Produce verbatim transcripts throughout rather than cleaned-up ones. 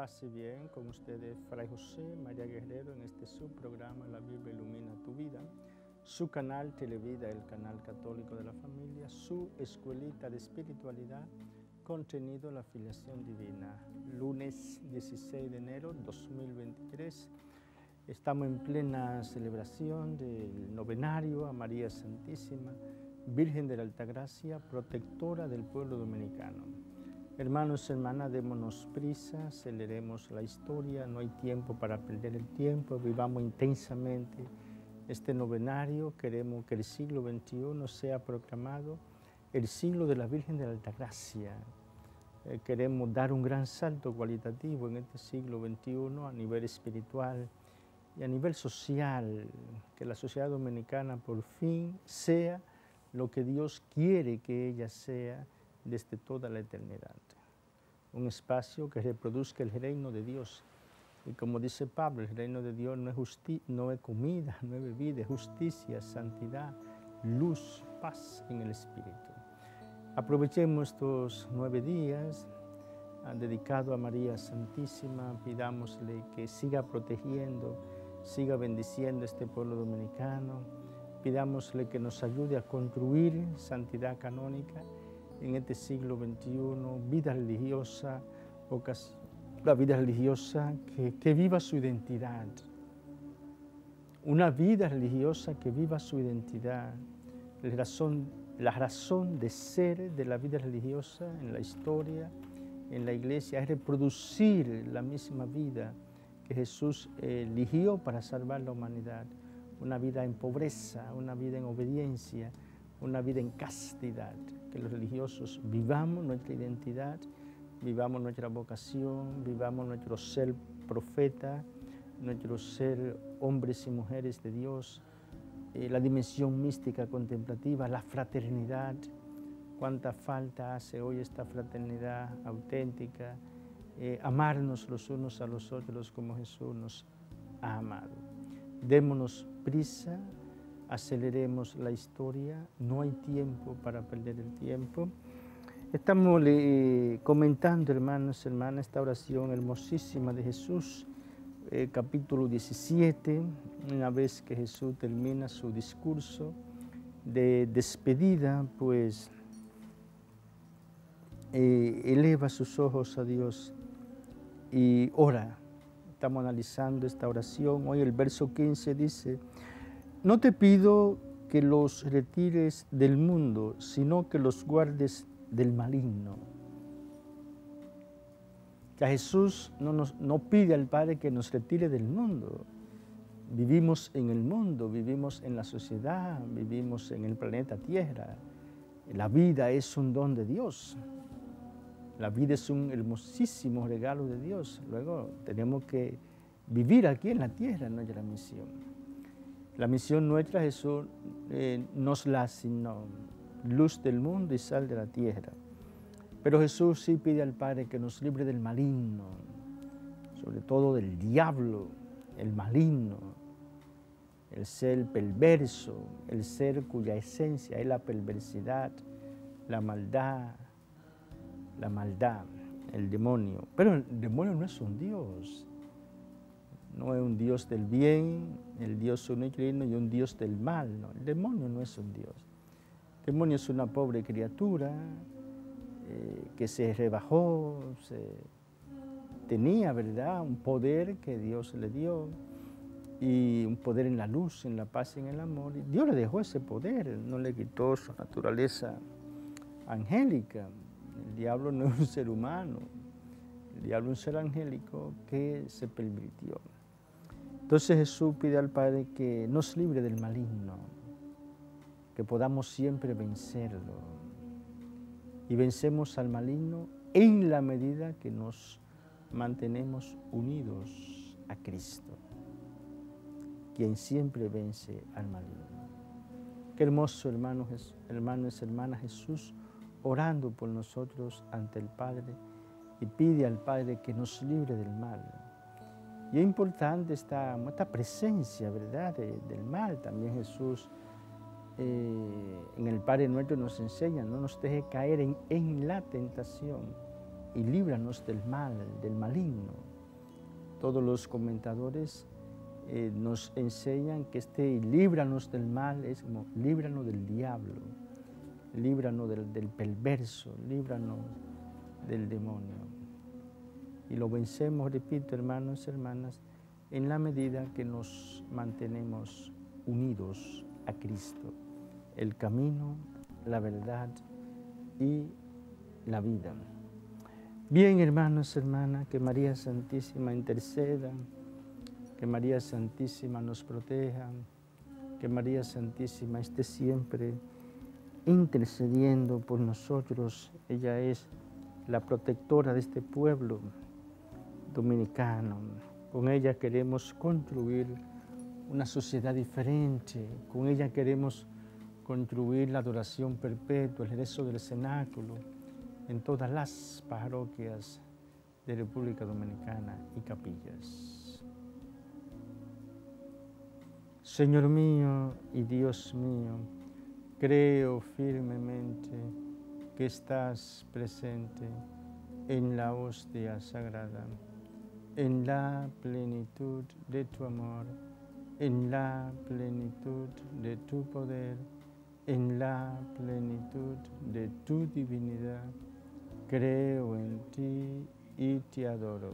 Paz y bien, con ustedes Fray José María Guerrero en este subprograma La Biblia Ilumina Tu Vida, su canal Televida, el canal católico de la familia, su escuelita de espiritualidad, contenido La Filiación Divina. Lunes dieciséis de enero de dos mil veintitrés, estamos en plena celebración del novenario a María Santísima, Virgen de la Altagracia, protectora del pueblo dominicano. Hermanos y hermanas, démonos prisa, aceleremos la historia, no hay tiempo para perder el tiempo, vivamos intensamente este novenario. Queremos que el siglo veintiuno sea proclamado el siglo de la Virgen de la Altagracia. Eh, queremos dar un gran salto cualitativo en este siglo veintiuno a nivel espiritual y a nivel social, que la sociedad dominicana por fin sea lo que Dios quiere que ella sea desde toda la eternidad. Un espacio que reproduzca el reino de Dios. Y como dice Pablo, el reino de Dios no es, justi no es comida, no es bebida, es justicia, santidad, luz, paz en el Espíritu. Aprovechemos estos nueve días dedicados a María Santísima, pidámosle que siga protegiendo, siga bendiciendo este pueblo dominicano, pidámosle que nos ayude a construir santidad canónica en este siglo veintiuno, vida religiosa, la vida religiosa que, que viva su identidad, una vida religiosa que viva su identidad, la razón, la razón de ser de la vida religiosa en la historia, en la iglesia, es reproducir la misma vida que Jesús eligió para salvar la humanidad, una vida en pobreza, una vida en obediencia, una vida en castidad, que los religiosos vivamos nuestra identidad, vivamos nuestra vocación, vivamos nuestro ser profeta, nuestro ser hombres y mujeres de Dios, eh, la dimensión mística contemplativa, la fraternidad. Cuánta falta hace hoy esta fraternidad auténtica, eh, amarnos los unos a los otros como Jesús nos ha amado. Démonos prisa, aceleremos la historia, no hay tiempo para perder el tiempo. Estamos eh, comentando, hermanos y hermanas, esta oración hermosísima de Jesús, eh, capítulo diecisiete, una vez que Jesús termina su discurso de despedida, pues eh, eleva sus ojos a Dios y ora. Estamos analizando esta oración. Hoy el verso quince dice: no te pido que los retires del mundo, sino que los guardes del maligno. Que a Jesús no, nos, no pide al Padre que nos retire del mundo. Vivimos en el mundo, vivimos en la sociedad, vivimos en el planeta Tierra. La vida es un don de Dios. La vida es un hermosísimo regalo de Dios. Luego tenemos que vivir aquí en la tierra, nuestra misión. La misión nuestra Jesús eh, nos la asignó, luz del mundo y sal de la tierra. Pero Jesús sí pide al Padre que nos libre del maligno, sobre todo del diablo, el maligno, el ser perverso, el ser cuya esencia es la perversidad, la maldad, la maldad, el demonio. Pero el demonio no es un Dios. No es un Dios del bien, el Dios unitrino y un Dios del mal. No, el demonio no es un Dios. El demonio es una pobre criatura eh, que se rebajó, se, tenía, ¿verdad?, un poder que Dios le dio, y un poder en la luz, en la paz y en el amor. Y Dios le dejó ese poder, no le quitó su naturaleza angélica. El diablo no es un ser humano, el diablo es un ser angélico que se pervirtió. Entonces Jesús pide al Padre que nos libre del maligno, que podamos siempre vencerlo. Y vencemos al maligno en la medida que nos mantenemos unidos a Cristo, quien siempre vence al maligno. Qué hermoso, hermanos, hermanos y hermanas, Jesús orando por nosotros ante el Padre y pide al Padre que nos libre del mal. Y es importante esta, esta presencia, ¿verdad?, de, del mal. También Jesús eh, en el Padre Nuestro nos enseña: no nos deje caer en, en la tentación y líbranos del mal, del maligno. todos los comentadores eh, nos enseñan que este líbranos del mal es como líbranos del diablo, líbranos del, del perverso, líbranos del demonio. Y lo vencemos, repito, hermanos y hermanas, en la medida que nos mantenemos unidos a Cristo, el camino, la verdad y la vida. Bien, hermanos y hermanas, que María Santísima interceda, que María Santísima nos proteja, que María Santísima esté siempre intercediendo por nosotros. Ella es la protectora de este pueblo dominicano. Con ella queremos construir una sociedad diferente, con ella queremos construir la adoración perpetua, el rezo del cenáculo en todas las parroquias de República Dominicana y capillas. Señor mío y Dios mío, creo firmemente que estás presente en la hostia sagrada, en la plenitud de tu amor, en la plenitud de tu poder, en la plenitud de tu divinidad. Creo en ti y te adoro.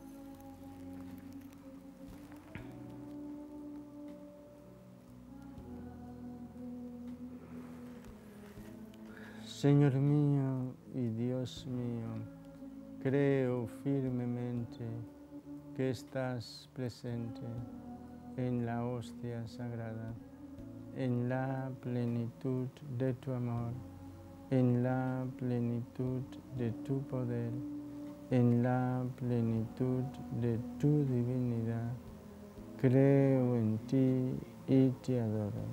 Señor mío y Dios mío, creo firmemente que estás presente en la hostia sagrada, en la plenitud de tu amor, en la plenitud de tu poder, en la plenitud de tu divinidad. Creo en ti y te adoro.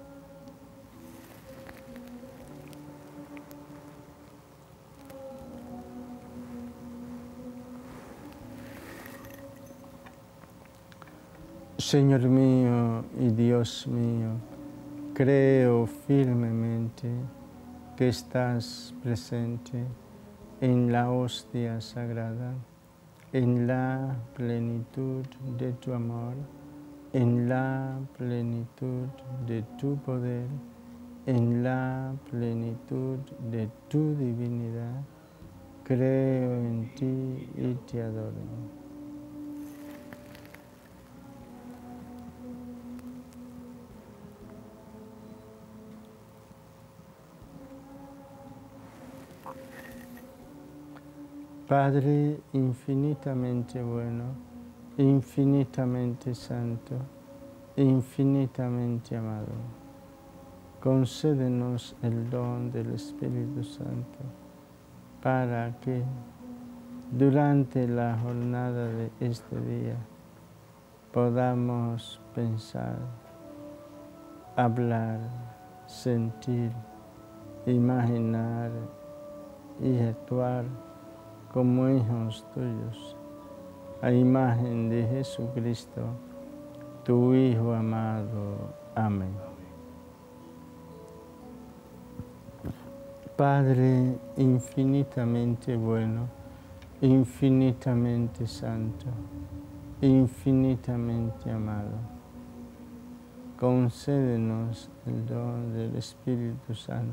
Señor mío y Dios mío, creo firmemente que estás presente en la hostia sagrada, en la plenitud de tu amor, en la plenitud de tu poder, en la plenitud de tu divinidad. Creo en ti y te adoro. Padre infinitamente bueno, infinitamente santo, infinitamente amado, concédenos el don del Espíritu Santo para que durante la jornada de este día podamos pensar, hablar, sentir, imaginar y actuar como hijos tuyos, a imagen de Jesucristo, tu Hijo amado. Amén. Padre infinitamente bueno, infinitamente santo, infinitamente amado, concédenos el don del Espíritu Santo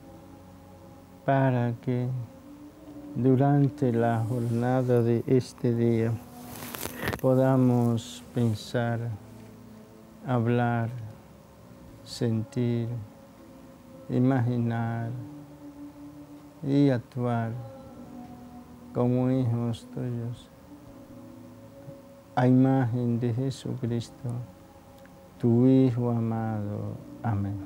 para que durante la jornada de este día podamos pensar, hablar, sentir, imaginar y actuar como hijos tuyos, a imagen de Jesucristo, tu Hijo amado. Amén.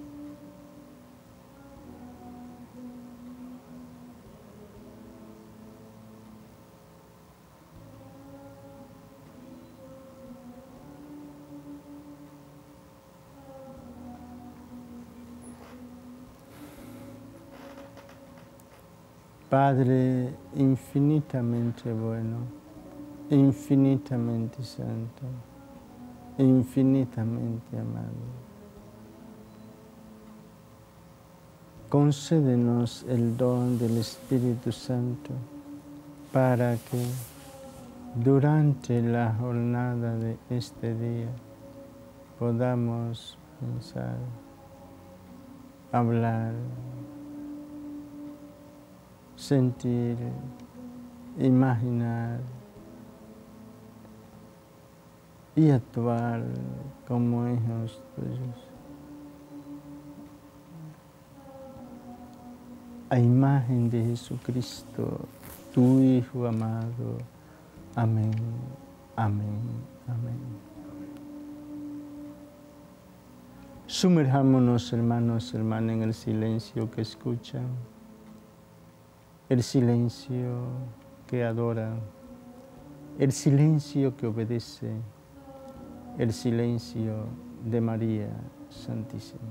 Padre infinitamente bueno, infinitamente santo, infinitamente amado, concédenos el don del Espíritu Santo para que durante la jornada de este día podamos pensar, hablar, sentir, imaginar y actuar como hijos tuyos. A imagen de Jesucristo, tu Hijo amado. Amén, amén, amén. Sumerjámonos, hermanos, hermanas, en el silencio que escuchan, el silencio que adora, el silencio que obedece, el silencio de María Santísima.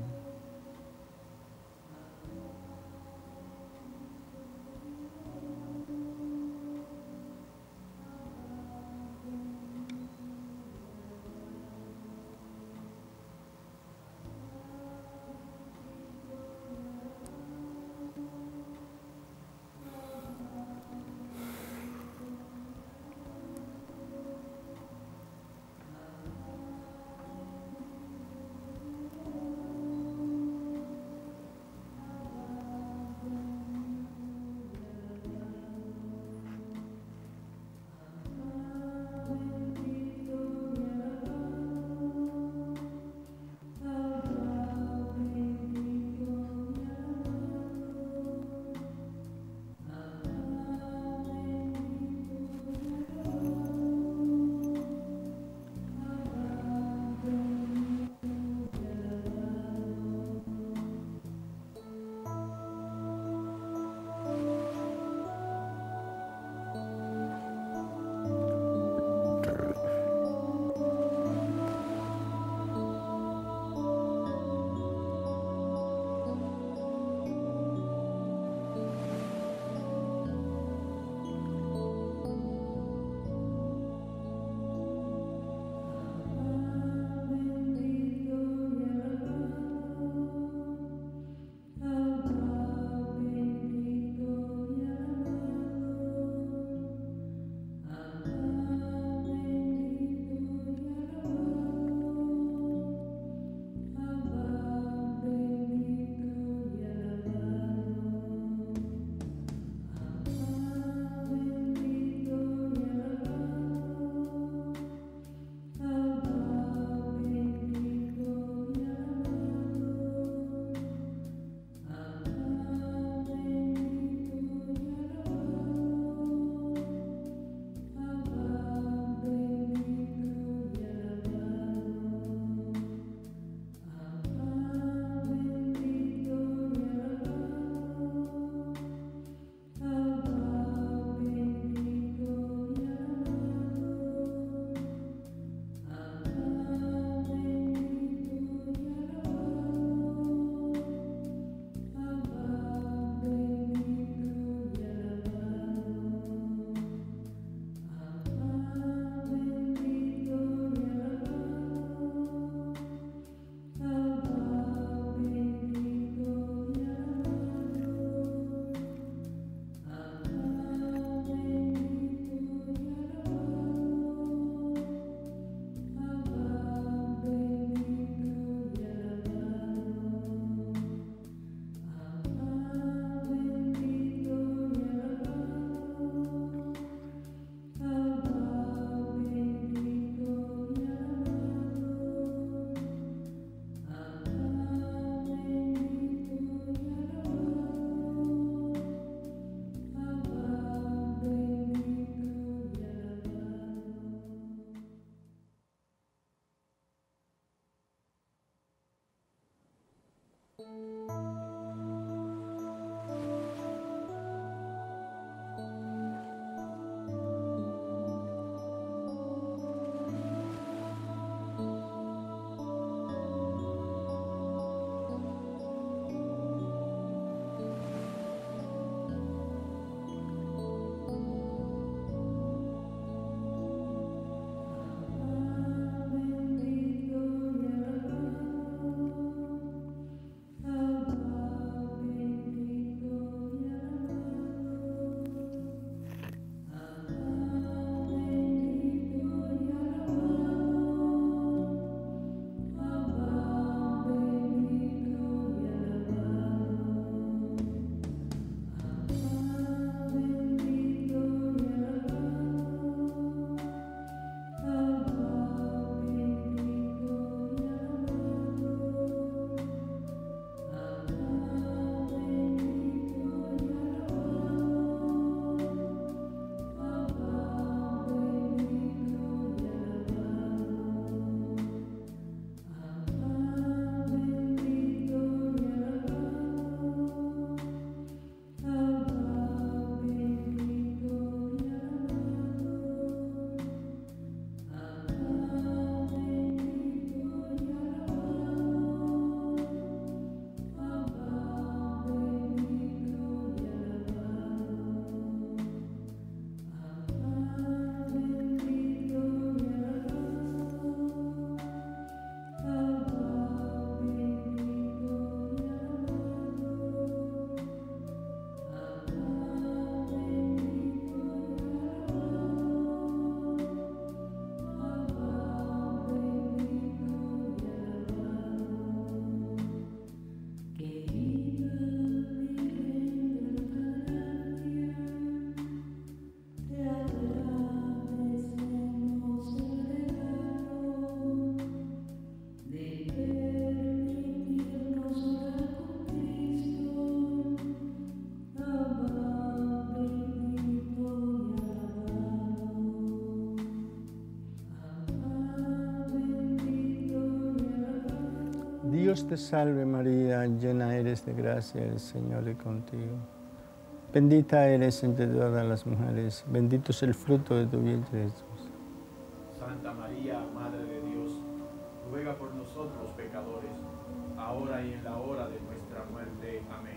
Dios te salve María, llena eres de gracia, el Señor es contigo. Bendita eres entre todas las mujeres, bendito es el fruto de tu vientre Jesús. Santa María, Madre de Dios, ruega por nosotros pecadores, ahora y en la hora de nuestra muerte. Amén.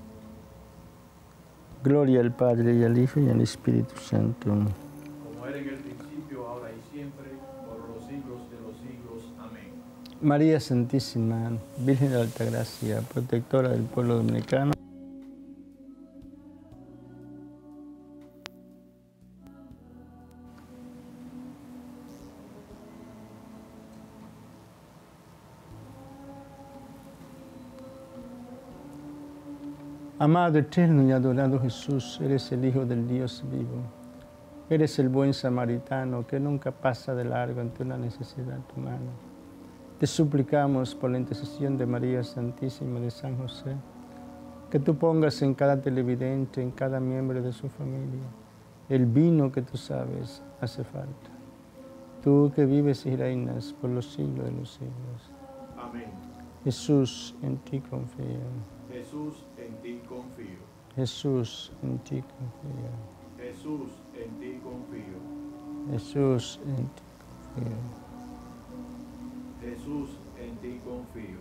Gloria al Padre, y al Hijo, y al Espíritu Santo. Como era en el principio, ahora y siempre, por los siglos de los siglos. Amén. María Santísima, Virgen de Alta Gracia, protectora del pueblo dominicano. Amado, eterno y adorado Jesús, eres el Hijo del Dios vivo. Eres el buen samaritano que nunca pasa de largo ante una necesidad humana. Te suplicamos por la intercesión de María Santísima de San José, que tú pongas en cada televidente, en cada miembro de su familia, el vino que tú sabes hace falta. Tú que vives y reinas por los siglos de los siglos. Amén. Jesús, en ti confío. Jesús, en ti confío. Jesús, en ti confío. Jesús, en ti confío. Jesús, en ti confío. Jesús, en ti confío.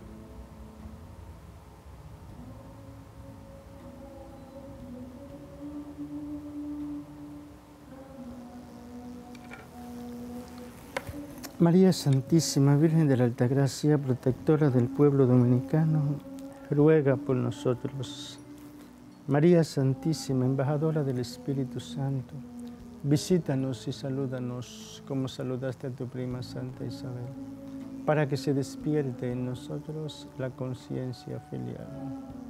María Santísima, Virgen de la Altagracia, protectora del pueblo dominicano, ruega por nosotros. María Santísima, embajadora del Espíritu Santo, visítanos y salúdanos como saludaste a tu prima Santa Isabel, para que se despierte en nosotros la conciencia filial.